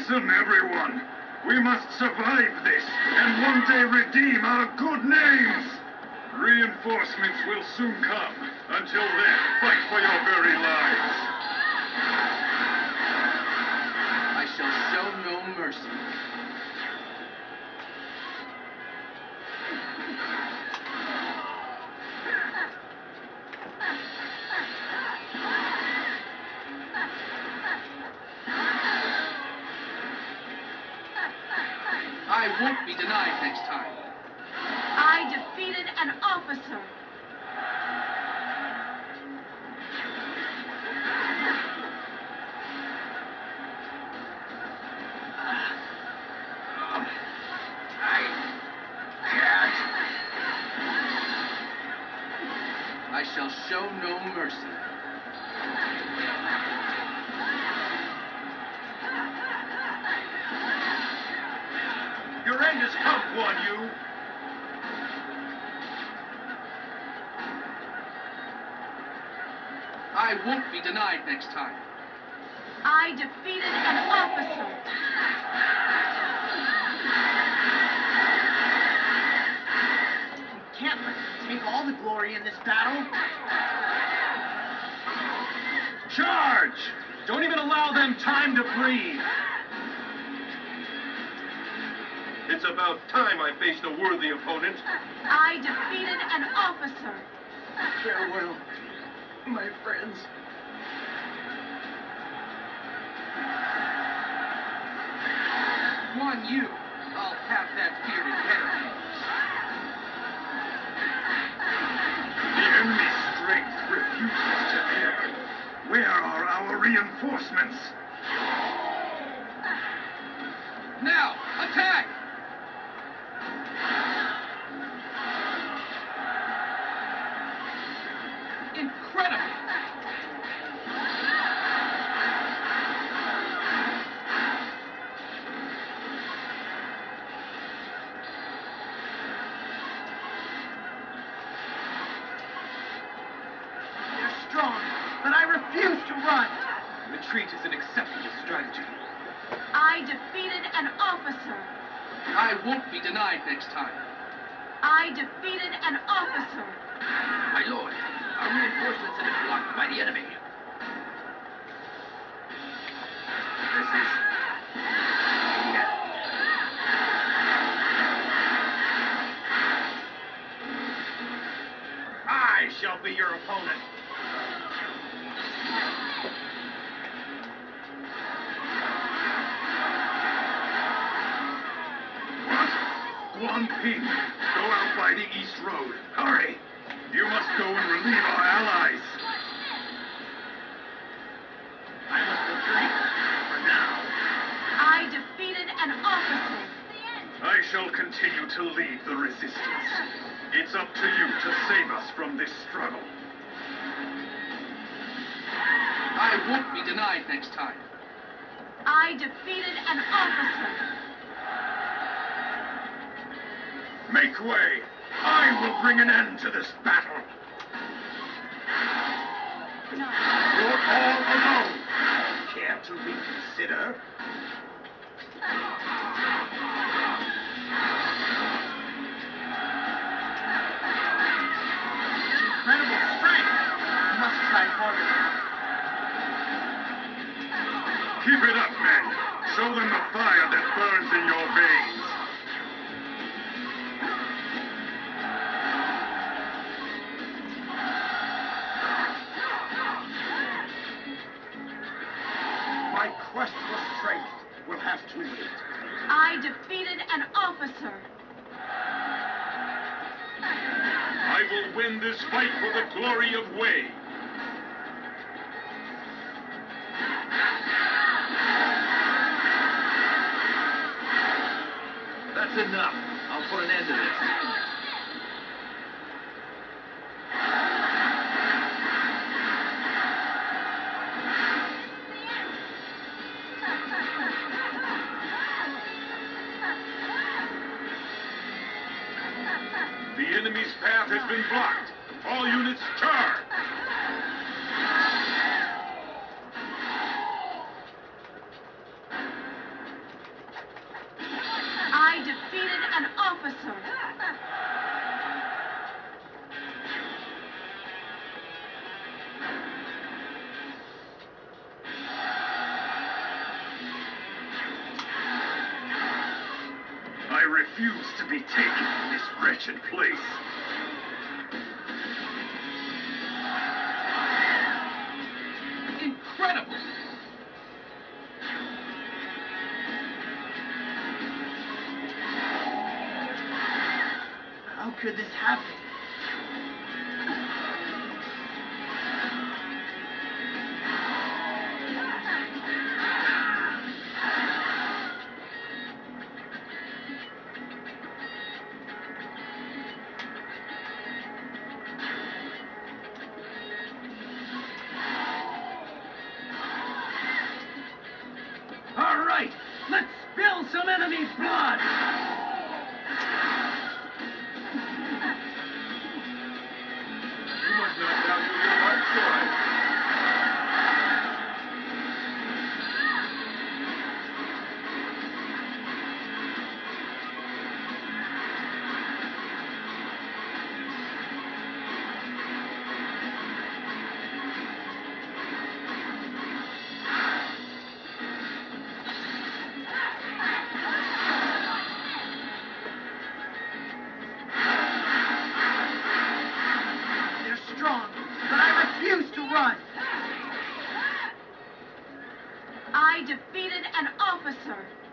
Listen, everyone. We must survive this, and one day redeem our good names. Reinforcements will soon come. Until then, fight for your very lives. I shall show no mercy. I won't be denied next time. I defeated an officer. I shall show no mercy. Your end has come, Guan Yu. I won't be denied next time. I defeated an officer. We can't let them take all the glory in this battle. Charge! Don't even allow them time to breathe. It's about time I faced a worthy opponent. I defeated an officer. Farewell, my friends. Guan Yu, I'll have that bearded head of yours. The enemy's strength refuses to ebb. Where are our reinforcements? Now, attack! Incredible! They're strong, but I refuse to run. Retreat is an acceptable strategy. I defeated an officer. I won't be denied next time. I defeated an officer. My lord, our reinforcements have been blocked by the enemy. This is... I shall be your opponent. What? Guan Ping, go out by the East Road. Hurry! You must go and relieve our allies. I must retreat for now. I defeated an officer. I shall continue to lead the resistance. It's up to you to save us from this struggle. I won't be denied next time. I defeated an officer. Make way! I will bring an end to this battle. You're all alone. Care to reconsider? Incredible strength. You must try harder. Keep it up, men. Show them the fire that burns in your veins. My quest for strength will have to wait. I defeated an officer. I will win this fight for the glory of Wei. That's enough. I'll put an end to this. The enemy's path has been blocked. All units charge. refuse to be taken from this wretched place. Incredible! How could this happen? All right, let's spill some enemy blood! You must not value your life choice. They're strong, but I refuse to run. I defeated an officer.